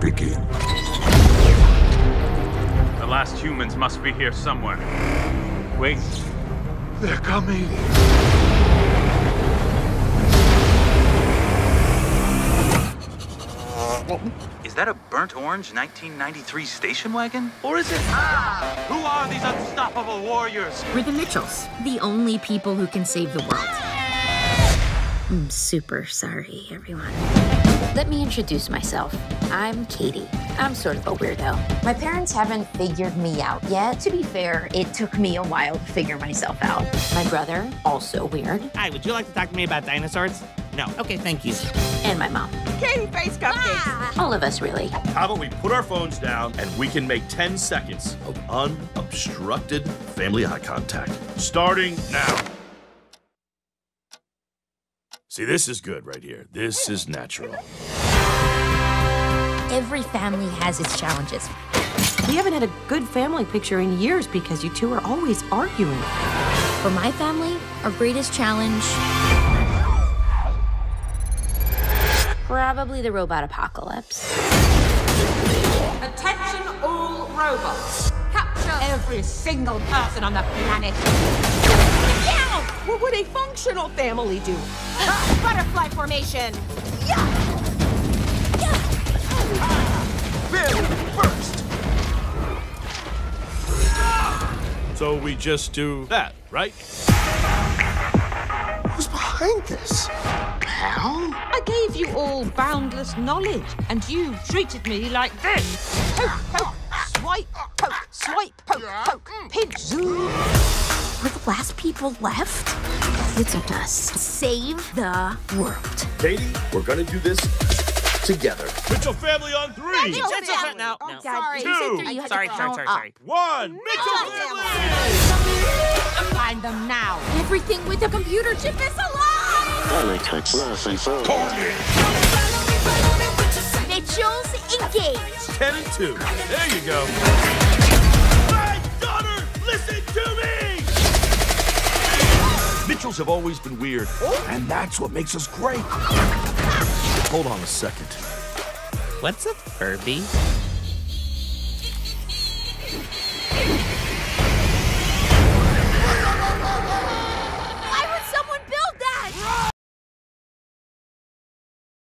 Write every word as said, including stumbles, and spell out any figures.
begin. The last humans must be here somewhere. Wait. They're coming. Is that a burnt orange nineteen ninety-three station wagon? Or is it... Ah! Who are these unstoppable warriors? We're the Mitchells, the only people who can save the world. I'm super sorry, everyone. Let me introduce myself. I'm Katie. I'm sort of a weirdo. My parents haven't figured me out yet. To be fair, it took me a while to figure myself out. My brother, also weird. Hi, would you like to talk to me about dinosaurs? No. Okay, thank you. And my mom. Katie face cupcakes. Ah. All of us, really. How about we put our phones down and we can make ten seconds of unobstructed family eye contact. Starting now. See, this is good right here. This is natural. Every family has its challenges. We haven't had a good family picture in years because you two are always arguing. For my family, our greatest challenge... Probably the robot apocalypse. Attention all robots. Capture every single person on the planet. Yeah! What would a functional family do? Uh, butterfly formation. Yeah! Bill, first. So we just do that, right? Who's behind this? Pal? I gave you all boundless knowledge, and you treated me like this. Poke, poke, swipe, poke, swipe, poke, poke, pinch, zoom. We're the last people left. It's up to us. Save the world. Katie, we're gonna do this together. Mitchell family on three. Mitchell Mitchell family. No, Oh, no. sorry. Two. You said three, you had Sorry, to sorry, count sorry, up. sorry. One. Mitchell family. Find them now. Everything with a computer chip is alive! Mitchell's engaged. Ten and two. There you go. My daughter, listen to me. Mitchells have always been weird, and that's what makes us great. Hold on a second. What's a Furby?